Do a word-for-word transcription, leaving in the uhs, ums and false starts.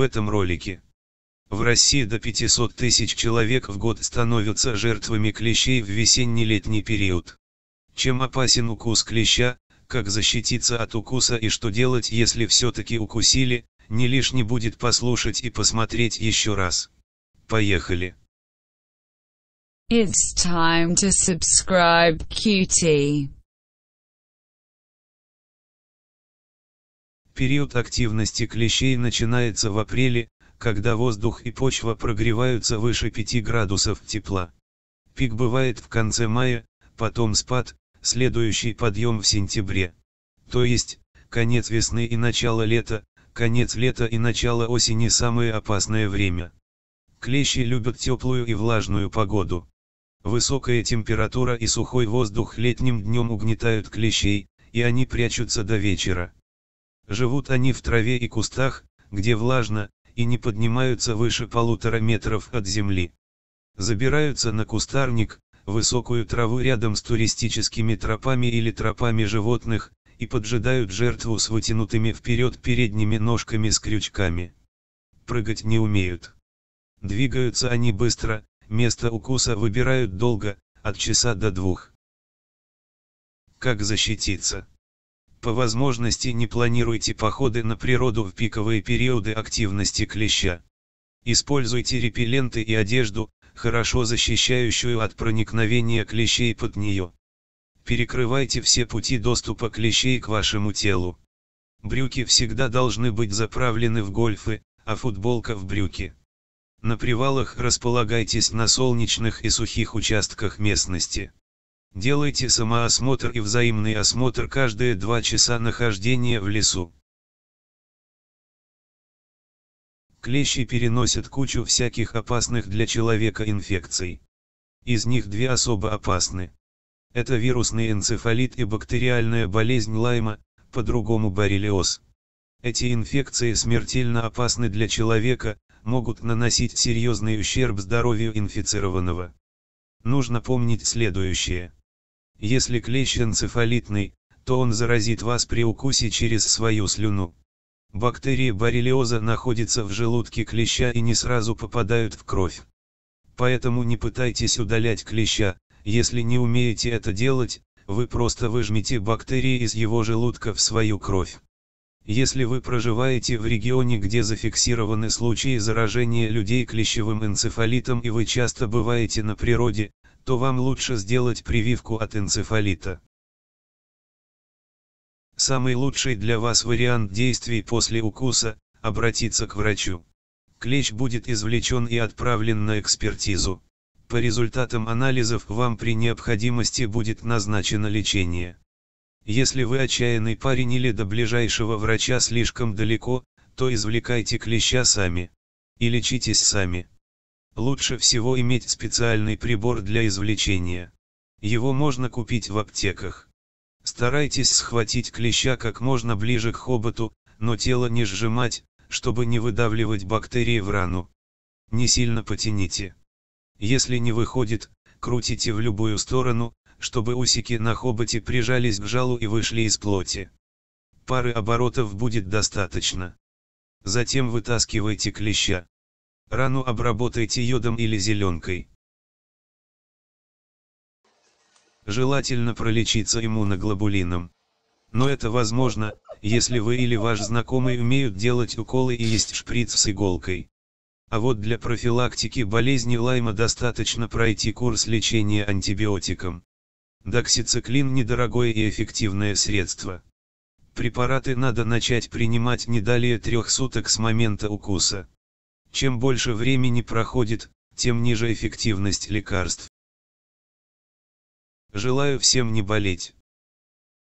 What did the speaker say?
этом ролике. В России до пятисот тысяч человек в год становятся жертвами клещей в весенне-летний период. Чем опасен укус клеща, как защититься от укуса и что делать, если все-таки укусили, не лишне будет послушать и посмотреть еще раз. Поехали! It's time to subscribe, cutie. Период активности клещей начинается в апреле, когда воздух и почва прогреваются выше пяти градусов тепла. Пик бывает в конце мая, потом спад, следующий подъем в сентябре. То есть, конец весны и начало лета, конец лета и начало осени самое опасное время. Клещи любят теплую и влажную погоду. Высокая температура и сухой воздух летним днем угнетают клещей, и они прячутся до вечера. Живут они в траве и кустах, где влажно, и не поднимаются выше полутора метров от земли. Забираются на кустарник, высокую траву рядом с туристическими тропами или тропами животных, и поджидают жертву с вытянутыми вперед передними ножками с крючками. Прыгать не умеют. Двигаются они быстро, место укуса выбирают долго, от часа до двух. Как защититься? По возможности не планируйте походы на природу в пиковые периоды активности клеща. Используйте репелленты и одежду, хорошо защищающую от проникновения клещей под нее. Перекрывайте все пути доступа клещей к вашему телу. Брюки всегда должны быть заправлены в гольфы, а футболка в брюки. На привалах располагайтесь на солнечных и сухих участках местности. Делайте самоосмотр и взаимный осмотр каждые два часа нахождения в лесу. Клещи переносят кучу всяких опасных для человека инфекций. Из них две особо опасны. Это вирусный энцефалит и бактериальная болезнь Лайма, по-другому боррелиоз. Эти инфекции смертельно опасны для человека, могут наносить серьезный ущерб здоровью инфицированного. Нужно помнить следующее. Если клещ энцефалитный, то он заразит вас при укусе через свою слюну. Бактерии боррелиоза находятся в желудке клеща и не сразу попадают в кровь. Поэтому не пытайтесь удалять клеща, если не умеете это делать, вы просто выжмите бактерии из его желудка в свою кровь. Если вы проживаете в регионе, где зафиксированы случаи заражения людей клещевым энцефалитом и вы часто бываете на природе, то вам лучше сделать прививку от энцефалита. Самый лучший для вас вариант действий после укуса – обратиться к врачу. Клещ будет извлечен и отправлен на экспертизу. По результатам анализов вам при необходимости будет назначено лечение. Если вы отчаянный парень или до ближайшего врача слишком далеко, то извлекайте клеща сами. И лечитесь сами. Лучше всего иметь специальный прибор для извлечения. Его можно купить в аптеках. Старайтесь схватить клеща как можно ближе к хоботу, но тело не сжимать, чтобы не выдавливать бактерии в рану. Не сильно потяните. Если не выходит, крутите в любую сторону, чтобы усики на хоботе прижались к жалу и вышли из плоти. Пары оборотов будет достаточно. Затем вытаскивайте клеща. Рану обработайте йодом или зеленкой. Желательно пролечиться иммуноглобулином. Но это возможно, если вы или ваш знакомый умеют делать уколы и есть шприц с иголкой. А вот для профилактики болезни Лайма достаточно пройти курс лечения антибиотиком. Доксициклин – недорогое и эффективное средство. Препараты надо начать принимать не далее трех суток с момента укуса. Чем больше времени проходит, тем ниже эффективность лекарств. Желаю всем не болеть.